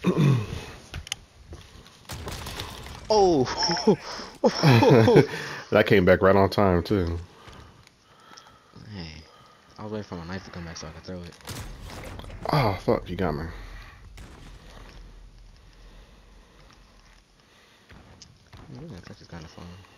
Oh, That came back right on time too. hey, I was waiting for my knife to come back so I could throw it. Oh fuck, you got me. Yeah, this is kind of fun.